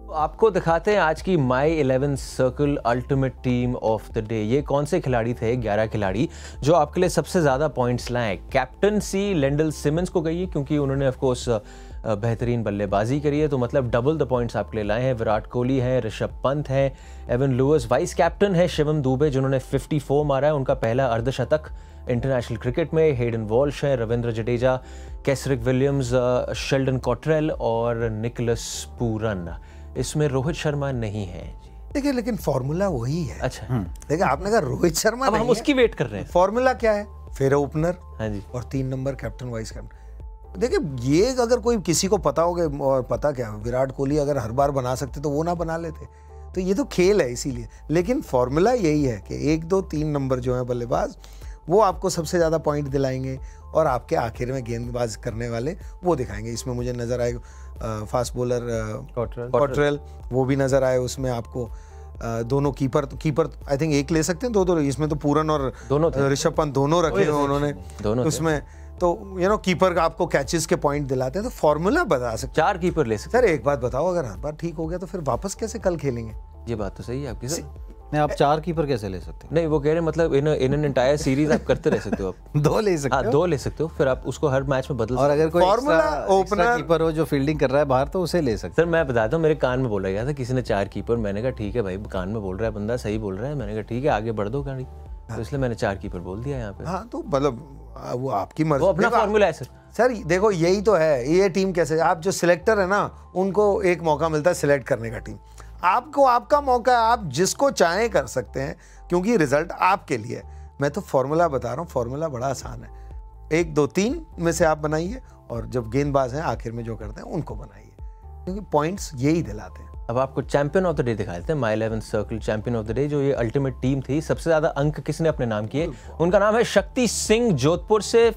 आपको दिखाते हैं आज की my 11 circle ultimate team of the day. ये कौन से खिलाड़ी थे? 11 खिलाड़ी जो आपके लिए सबसे ज़्यादा पॉइंट्स लाए। कैप्टनसी लेंडल सिमंस को गई है क्योंकि उन्होंने ऑफ कोर्स बेहतरीन बल्लेबाजी करी है, तो मतलब डबल द पॉइंट्स आपके लिए लाए हैं। विराट कोहली हैं, ऋषभ पंत हैं, एवन लुइस। वाइस कैप्टन है शिवम दुबे जिन्होंने 54 मारा है, उनका पहला अर्धशतक इंटरनेशनल क्रिकेट में। हेडन वॉल्श हैं, Ravindra Jadeja, Kesrick Williams, Sheldon Cottrell और निकोलस पूरन। इसमें रोहित शर्मा नहीं है। देखिए लेकिन फॉर्मूला वही है। अच्छा देखिए आपने कहा रोहित शर्मा अब हम उसकी वेट कर रहे हैं। फॉर्मूला क्या है? फिर ओपनर, हाँ जी, और 3 नंबर कैप्टन वाइस कैप्टन। देखिए ये अगर कोई किसी को पता होगा, और पता क्या विराट कोहली अगर हर बार बना सकते तो वो ना बना लेते। तो ये तो खेल है इसीलिए, लेकिन फॉर्मूला यही है कि 1, 2, 3 नंबर जो है बल्लेबाज वो आपको सबसे ज़्यादा पॉइंट दिलाएंगे और आपके आखिर में गेंदबाज करने वाले वो दिखाएंगे। इसमें मुझे नज़र आएगा फास्ट बॉलर कॉट्रेल, वो भी नज़र आए उसमें आपको। दोनों कीपर आई थिंक एक ले सकते हैं, दो इसमें तो पूरन और ऋषभ पंत दोनों रखे हैं उन्होंने दोनों उसमें। तो कीपर का आपको कैचेस के पॉइंट दिलाते हैं। तो फॉर्मूला बता सकते, 4 कीपर ले सकते। सर एक बात बताओ, अगर हर बार ठीक हो गया तो फिर वापस कैसे कल खेलेंगे? ये बात तो सही है आपकी सर। नहीं, आप 4 कीपर कैसे ले सकते हैं? नहीं, वो कह रहे हैं मतलब इन एन एंटायर सीरीज आप करते रह सकते हो। आप 2 ले सकते हो। 2 ले सकते हो, फिर आप उसको हर मैच में बदल और अगर कोई फॉर्मूला ओपनर कीपर हो जो फील्डिंग कर रहा है बाहर, तो उसे ले सकते। सर मैं बताता हूँ, मेरे कान में बोला गया था किसी ने 4 कीपर। मैंने कहा ठीक है भाई, कान में बोल रहा है बंदा, सही बोल रहा है। मैंने कहा ठीक है आगे बढ़ दो गाड़ी। तो इसलिए मैंने 4 कीपर बोल दिया यहाँ पे। हाँ तो मतलब वो आपकी मर्जी, वो अपना फॉर्मूला है सर। देखो यही तो है, ये टीम कैसे, आप जो सिलेक्टर है ना उनको एक मौका मिलता है सिलेक्ट करने का। टीम आपको आपका मौका है, आप जिसको चाहें कर सकते हैं क्योंकि रिजल्ट आपके लिए। मैं तो फॉर्मूला बता रहा हूँ, फॉर्मूला बड़ा आसान है। 1, 2, 3 में से आप बनाइए और जब गेंदबाज हैं आखिर में जो करते हैं उनको बनाइए, क्योंकि पॉइंट्स यही दिलाते हैं। अब आपको चैंपियन ऑफ द डे दिखा देते हैं। My 11 circle champion of the day जो ये अल्टीमेट टीम थी, सबसे ज्यादा अंक किसने अपने नाम किए? उनका नाम है शक्ति सिंह, जोधपुर से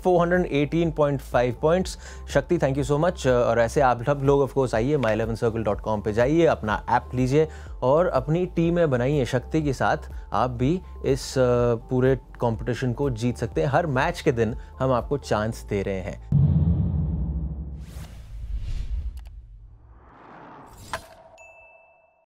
418.5 पॉइंट्स। शक्ति थैंक यू सो मच। और ऐसे आप सब लोग ऑफ कोर्स आइए my11circle.com पे जाइए, अपना ऐप लीजिए और अपनी टीमें बनाइए। शक्ति के साथ आप भी इस पूरे कंपटीशन को जीत सकते हैं। हर मैच के दिन हम आपको चांस दे रहे हैं।